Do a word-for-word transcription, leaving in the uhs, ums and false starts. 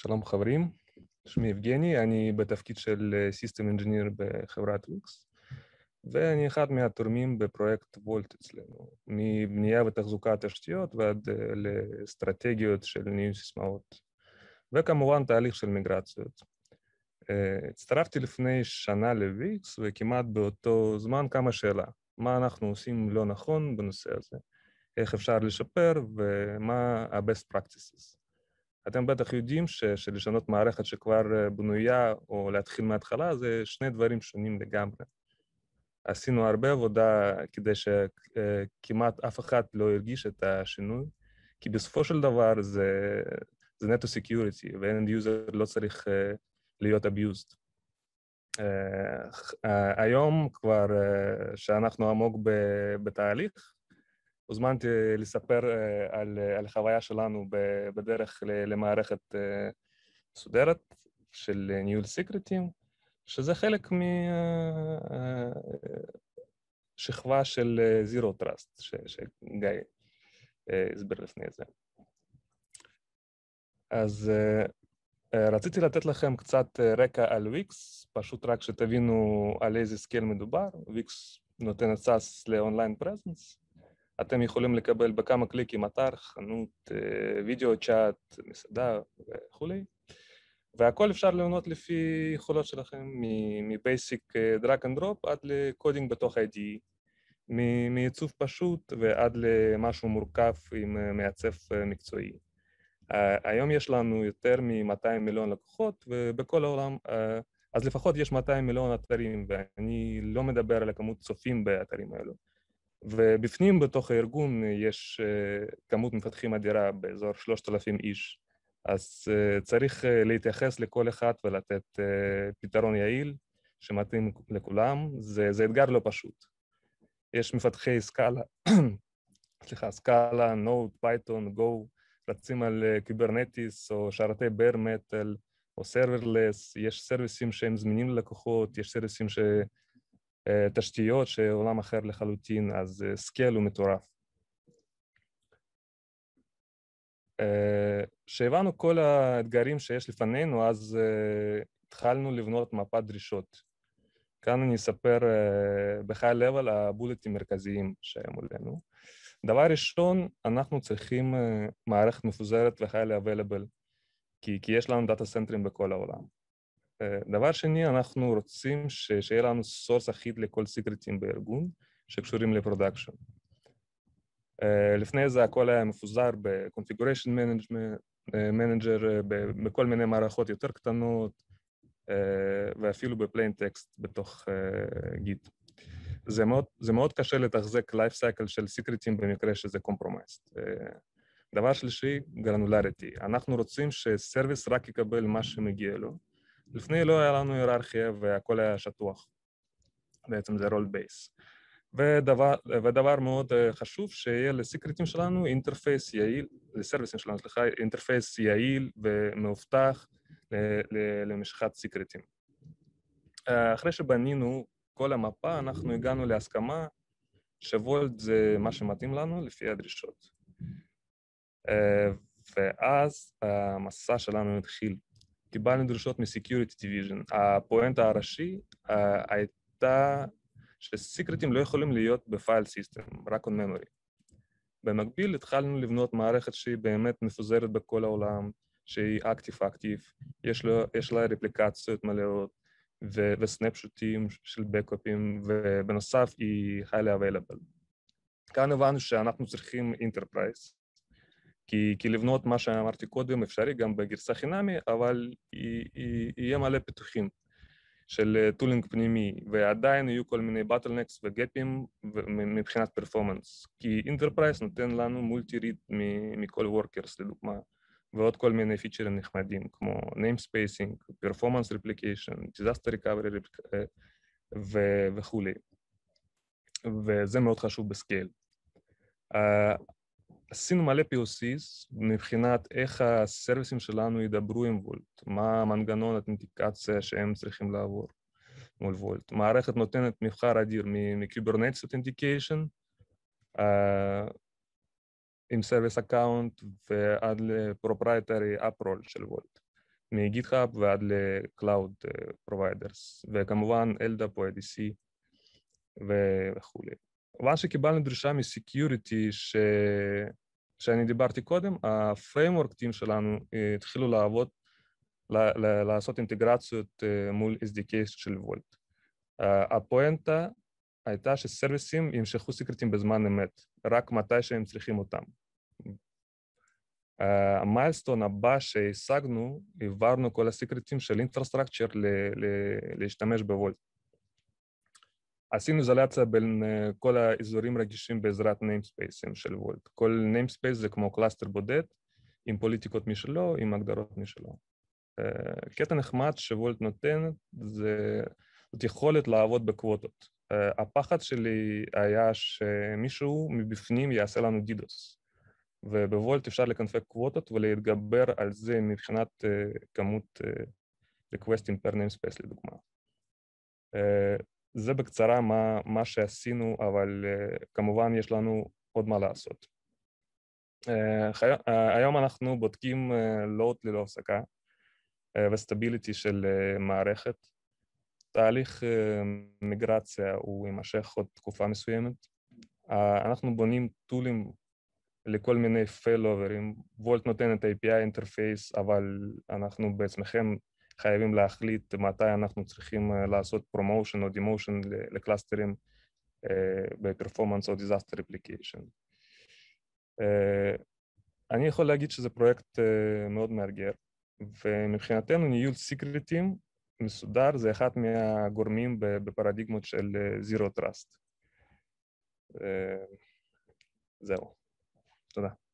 שלום חברים, שמי יבגני, אני בתפקיד של System Engineer בחברת וויקס, ואני אחד מהתורמים בפרויקט וולט אצלנו, מבנייה ותחזוקת תשתיות ועד לאסטרטגיות של ניהול סיסמאות, וכמובן תהליך של מיגרציות. הצטרפתי לפני שנה לוויקס, וכמעט באותו זמן קמה שאלה, מה אנחנו עושים לא נכון בנושא הזה, איך אפשר לשפר ומה ה-best practices. אתם בטח יודעים ש, שלשנות מערכת שכבר בנויה או להתחיל מההתחלה זה שני דברים שונים לגמרי. עשינו הרבה עבודה כדי שכמעט אף אחד לא ירגיש את השינוי, כי בסופו של דבר זה, זה נטו סקיוריטי, ואנד יוזר לא צריך להיות abused. היום כבר שאנחנו עמוק בתהליך, הוזמנתי לספר על, על החוויה שלנו בדרך למערכת מסודרת של ניהול סיקרטים, שזה חלק משכבה של Zero Trust, שגיא הסביר לפני זה. אז רציתי לתת לכם קצת רקע על וויקס, פשוט רק שתבינו על איזה סקייל מדובר. וויקס נותנת סאס לאונליין פרזנס, אתם יכולים לקבל בכמה קליקים אתר, חנות, וידאו, צ'אט, מסעדה וכו'. והכל אפשר לבנות לפי יכולות שלכם, מבייסיק דרג אנד דרופ עד לקודינג בתוך איי די אי, מעיצוב פשוט ועד למשהו מורכב עם מעצב מקצועי. היום יש לנו יותר מ-מאתיים מיליון לקוחות, ובכל העולם, אז לפחות יש מאתיים מיליון אתרים, ואני לא מדבר על הכמות צופים באתרים האלו. ובפנים בתוך הארגון יש כמות מפתחים אדירה באזור שלושת אלפים איש, אז צריך להתייחס לכל אחד ולתת פתרון יעיל שמתאים לכולם, זה, זה אתגר לא פשוט. יש מפתחי סקאלה, סליחה, סקאלה, נוד, פייתון, גו, רצים על קיברנטיס או שרתי בר מטל או סרברלס, יש סרוויסים שהם זמינים ללקוחות, יש סרוויסים ש... תשתיות שעולם אחר לחלוטין, אז סקייל הוא מטורף. כשהבנו כל האתגרים שיש לפנינו, אז התחלנו לבנות מפת דרישות. כאן אני אספר בחי לבל הבולטים מרכזיים שהם מולנו. דבר ראשון, אנחנו צריכים מערכת מפוזרת וחי available, כי, כי יש לנו דאטה סנטרים בכל העולם. דבר שני, אנחנו רוצים שיהיה לנו סורס אחיד לכל סיקרטים בארגון שקשורים לפרודקשן. לפני זה הכל היה מפוזר ב-configuration manager, בכל מיני מערכות יותר קטנות, ואפילו בפליין טקסט בתוך גיט. זה מאוד, זה מאוד קשה לתחזק life cycle של סיקרטים במקרה שזה compromised. דבר שלישי, גרנולריטי. אנחנו רוצים שסרוויס רק יקבל מה שמגיע לו. לפני לא היה לנו היררכיה והכל היה שטוח. בעצם זה רול בייס. ודבר, ודבר מאוד חשוב שיהיה לסיקרטים שלנו אינטרפייס יעיל, לסרוויסים שלנו, סליחה, אינטרפייס יעיל ומאובטח למשיכת סיקרטים. אחרי שבנינו כל המפה, אנחנו הגענו להסכמה שוולט זה מה שמתאים לנו לפי הדרישות. ואז המסע שלנו התחיל. קיבלנו דרישות מ-Security Division. הפואנטה הראשי הייתה שסיקרטים לא יכולים להיות בפייל סיסטם, רק on memory. במקביל התחלנו לבנות מערכת שהיא באמת מפוזרת בכל העולם, שהיא אקטיב-אקטיב, יש, יש לה רפליקציות מלאות וסנפשוטים של בקאפים, ובנוסף היא highly available. כאן הבנו שאנחנו צריכים Enterprise, כי, כי לבנות מה שאמרתי קודם אפשרי גם בגרסה חינמי, אבל יהיה מלא פיתוחים של טולינג פנימי, ועדיין יהיו כל מיני bottlenecks וגאפים מבחינת פרפורמנס, כי Enterprise נותן לנו מולטי-ריד מכל וורקרס לדוגמה, ועוד כל מיני פיצ'רים נחמדים, כמו namespacing, performance replication, disaster recovery וכו'. וזה מאוד חשוב בסקייל. עשינו מלא פי או סי'ס מבחינת איך הסרוויסים שלנו ידברו עם וולט, מה המנגנון האותנטיקציה שהם צריכים לעבור מול וולט. מערכת נותנת מבחר אדיר מ-Kubernetes Authentication עם Service Account ועד ל-Proprietary App Role של וולט. מ-GitHub ועד ל-Cloud Providers, וכמובן אלדאפ או איי די סי וכו'. מה שקיבלנו דרישה מ-Security ש... שאני דיברתי קודם, ה-Framework Team שלנו התחילו לעבוד, לעשות אינטגרציות מול אס די קיי של וולט. הפואנטה הייתה שסרוויסים ימשכו סיקרטים בזמן אמת, רק מתי שהם צריכים אותם. המיילסטון הבא שהשגנו, העברנו כל הסיקרטים של אינפרסטרקצ'ר להשתמש בוולט. עשינו איזולציה בין כל האזורים רגישים בעזרת ניימספייסים של וולט. כל ניימספייס זה כמו קלאסטר בודד, עם פוליטיקות משלו, עם הגדרות משלו. קטע נחמד שוולט נותן, זה זאת יכולת לעבוד בקווטות. הפחד שלי היה שמישהו מבפנים יעשה לנו דידוס. ובוולט אפשר לקנפג קווטות ולהתגבר על זה מבחינת כמות ריקווסטים פר ניימספייס לדוגמה. זה בקצרה מה, מה שעשינו, אבל כמובן יש לנו עוד מה לעשות. היום אנחנו בודקים לואוד ללא הפסקה וסטביליטי של מערכת. תהליך מיגרציה הוא יימשך עוד תקופה מסוימת. אנחנו בונים טולים לכל מיני פייל-אוברים. וולט נותן את ה-איי פי איי אינטרפייס, אבל אנחנו בעצמכם חייבים להחליט מתי אנחנו צריכים לעשות פרומושן או דימושן לקלאסטרים בפרפורמנס או דיזסטר אפליקיישן. אני יכול להגיד שזה פרויקט מאוד מאתגר, ומבחינתנו ניהול סיקרטים מסודר זה אחד מהגורמים בפרדיגמות של Zero Trust. זהו. תודה.